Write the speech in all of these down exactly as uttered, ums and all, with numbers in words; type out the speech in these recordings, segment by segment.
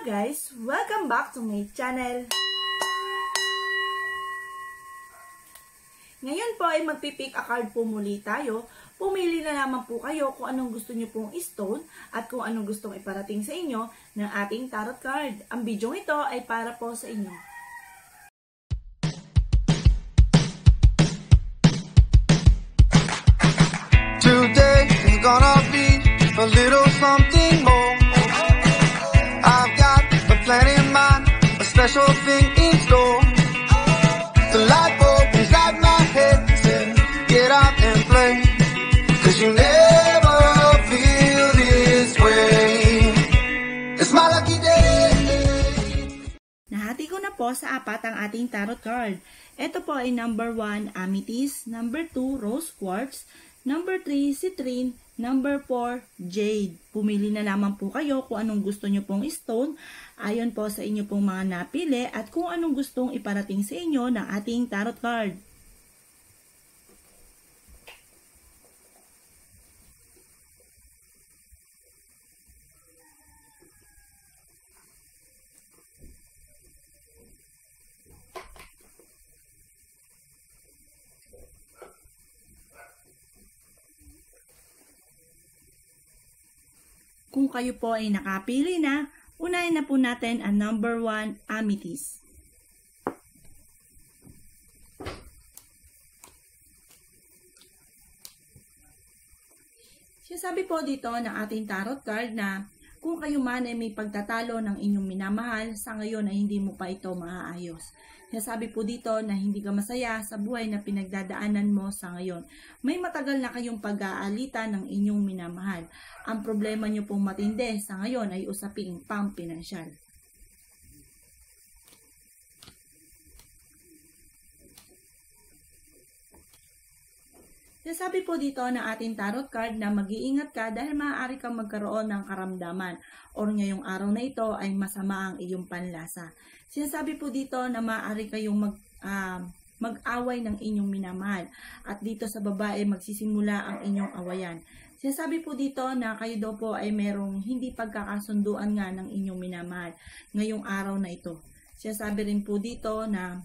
Hello guys! Welcome back to my channel! Ngayon po ay magpipick a card po muli tayo. Pumili na naman po kayo kung anong gusto nyo pong stone at kung anong gustong iparating sa inyo ng ating tarot card. Ang video ito ay para po sa inyo. Today is gonna be a little something more. I've got a plan in mind, a special thing in store. The light bulb inside my head said, get out and play, 'cause you never feel this way. It's my lucky day. Nahati ko na po sa apat ang ating tarot card. Ito po ay number one, amethyst, number two, rose quartz, number three, citrine, number four, jade. Pumili na lamang po kayo kung anong gusto nyo pong stone ayon po sa inyo pong mga napili at kung anong gustong iparating sa inyo ng ating tarot card. Kung kayo po ay nakapili na, unahin na po natin ang number one, amethyst. Sinasabi po dito ng ating tarot card na kung kayo man ay may pagtatalo ng inyong minamahal, sa ngayon ay hindi mo pa ito maaayos. Sinasabi po dito na hindi ka masaya sa buhay na pinagdadaanan mo sa ngayon. May matagal na kayong pag-aalitan ng inyong minamahal. Ang problema nyo pong matindi sa ngayon ay usaping pang-pinansyal. Sabi po dito na ating tarot card na mag-iingat ka dahil maaari kang magkaroon ng karamdaman or ngayong araw na ito ay masama ang iyong panlasa. Sinasabi po dito na maaari kayong mag, uh, mag-away ng inyong minamahal at dito sa babae magsisimula ang inyong awayan. Sinasabi po dito na kayo daw po ay merong hindi pagkakasunduan nga ng inyong minamahal ngayong araw na ito. Sinasabi rin po dito na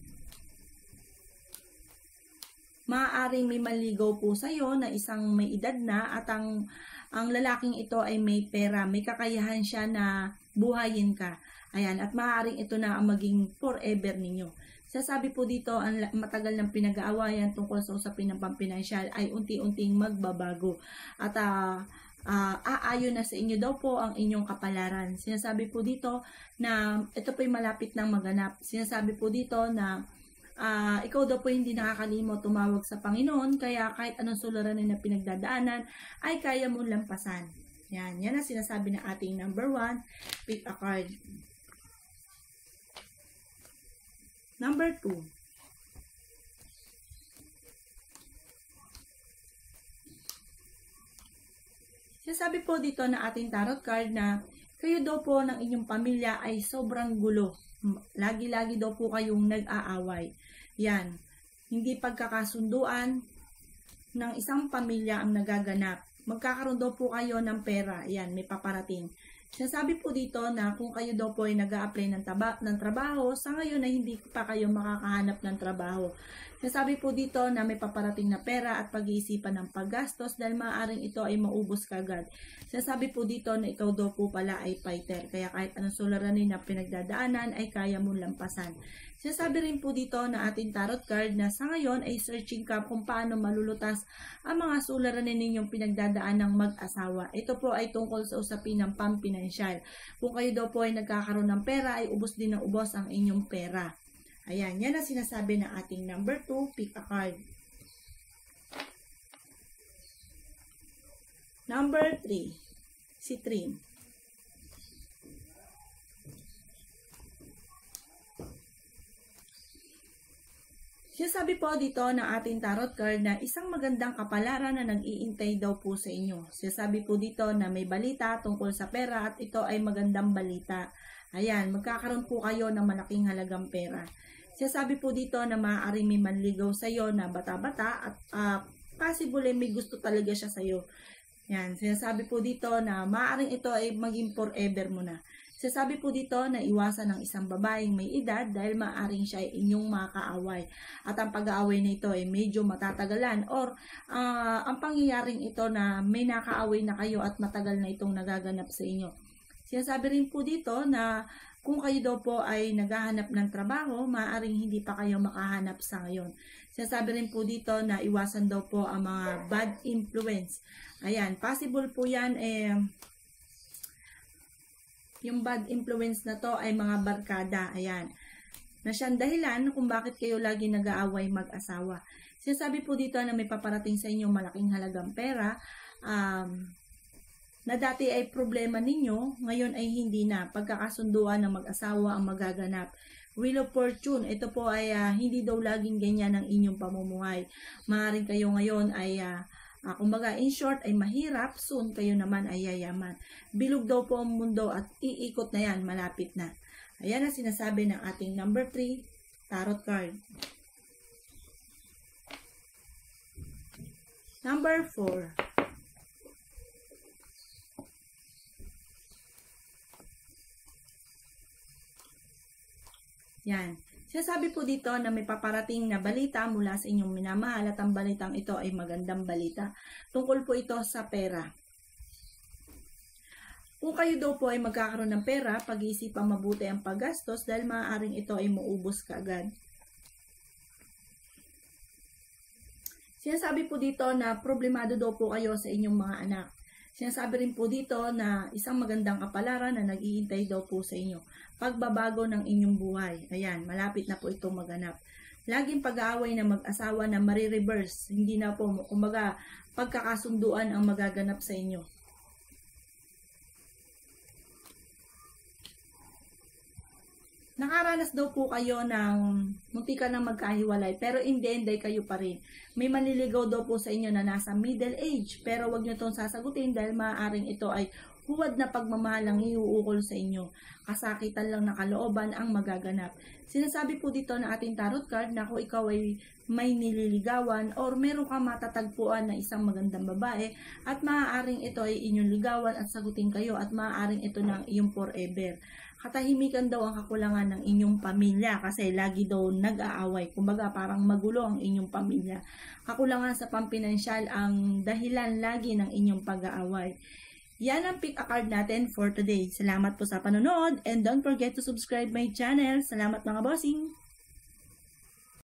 maaaring may maligaw po sa iyo na isang may edad na at ang, ang lalaking ito ay may pera, may kakayahan siya na buhayin ka. Ayan, at maaaring ito na ang maging forever ninyo. Sasabi po dito, ang matagal ng pinag-aawayan tungkol sa usapin ng pampinansyal ay unti-unting magbabago. At uh, uh, aayon na sa inyo daw po ang inyong kapalaran. Sinasabi po dito na ito po ay malapit ng maganap. Sinasabi po dito na Uh, ikaw daw po hindi nakakalimot tumawag sa Panginoon, kaya kahit anong suliranin na pinagdadaanan ay kaya mong lampasan. Yan, yan ang sinasabi ng ating number one, pick a card. Number two. Sinasabi po dito na ating tarot card na kayo daw po ng inyong pamilya ay sobrang gulo. Lagi-lagi daw po kayong nag-aaway. Yan. Hindi pagkakasunduan ng isang pamilya ang nagaganap. Magkakaroon daw po kayo ng pera. Yan, may paparating. Sinasabi po dito na kung kayo daw po ay nag-a-apply ng, ng trabaho, sa ngayon ay hindi pa kayo makakahanap ng trabaho. Sinasabi po dito na may paparating na pera at pag-iisipan ng paggastos dahil maaaring ito ay maubos kagad. Sinasabi po dito na ikaw daw po pala ay fighter, kaya kahit anong suliranin na pinagdadaanan ay kaya mong lampasan. Sinasabi rin po dito na ating tarot card na sa ngayon ay searching ka kung paano malulutas ang mga suliranin ninyong pinagdadaan ng mag-asawa. Ito po ay tungkol sa usapin ng pampinansyal. Kung kayo daw po ay nagkakaroon ng pera, ay ubos din ng ubos ang inyong pera. Ayan, yan ang sinasabi ng ating number two, pick a card. Number three, citrine. Sinasabi po dito ng ating tarot card na isang magandang kapalaran na nag-iintay daw po sa inyo. Sinasabi po dito na may balita tungkol sa pera at ito ay magandang balita. Ayan, magkakaroon po kayo ng malaking halagang pera. Sinasabi po dito na maaari may manligaw sa iyo na bata-bata at uh, possible may gusto talaga siya sa iyo. Yan, sinasabi po dito na maaaring ito ay maging forever mo na. Sasabi po dito na iwasan ng isang babaeng may edad dahil maaring siya ay inyong makaaway. At ang pag-aaway na ito ay medyo matatagalan or uh, ang pangyayaring ito na may nakaaway na kayo at matagal na itong nagaganap sa inyo. Sinasabi rin po dito na kung kayo daw po ay naghahanap ng trabaho, maaaring hindi pa kayo makahanap sa ngayon. Sinasabi rin po dito na iwasan daw po ang mga bad influence. Ayan, possible po yan eh, yung bad influence na to ay mga barkada. Ayan. Na siyang dahilan kung bakit kayo lagi nag-aaway mag-asawa. Sinasabi po dito na may paparating sa inyo malaking halagang pera. Um, na dati ay problema ninyo, ngayon ay hindi na. Pagkakasunduan ng mag-asawa ang magaganap. Wheel of Fortune, ito po ay uh, hindi daw laging ganyan ang inyong pamumuhay. Maaaring kayo ngayon ay uh, Uh, kumbaga, in short, ay mahirap, soon kayo naman ay yayaman. Bilog daw po ang mundo at iikot na yan, malapit na. Ayan ang sinasabi ng ating number three, tarot card. Number four. Yan. Sinasabi po dito na may paparating na balita mula sa inyong minamahal at ang balitang ito ay magandang balita. Tungkol po ito sa pera. Kung kayo daw po ay magkakaroon ng pera, pag-iisipang mabuti ang paggastos dahil maaaring ito ay maubos kaagad. Sinasabi po dito na problemado daw po kayo sa inyong mga anak. Sinasabi rin po dito na isang magandang kapalaran na nag-iintay daw po sa inyo. Pagbabago ng inyong buhay. Ayan, malapit na po itong maganap. Laging pag-aaway na mag-asawa na marireverse. Hindi na po, kumbaga, pagkakasunduan ang magaganap sa inyo. Nakaranas daw po kayo ng muntikan na magkahiwalay, pero in the end ay kayo pa rin. May manliligaw daw po sa inyo na nasa middle age, pero wag nyo itong sasagutin dahil maaaring ito ay huwad na pagmamahal ang iuukol sa inyo. Kasakitan lang na kalooban ang magaganap. Sinasabi po dito na ating tarot card na kung ikaw ay may nililigawan or meron ka matatagpuan na isang magandang babae at maaaring ito ay inyong ligawan at sagutin kayo at maaaring ito na iyong forever. Katahimikan daw ang kakulangan ng inyong pamilya kasi lagi daw nag-aaway. Kumbaga parang magulo ang inyong pamilya. Kakulangan sa pampinansyal ang dahilan lagi ng inyong pag-aaway. Yan ang pick a card natin for today. Salamat po sa panonood and don't forget to subscribe my channel. Salamat mga bossing!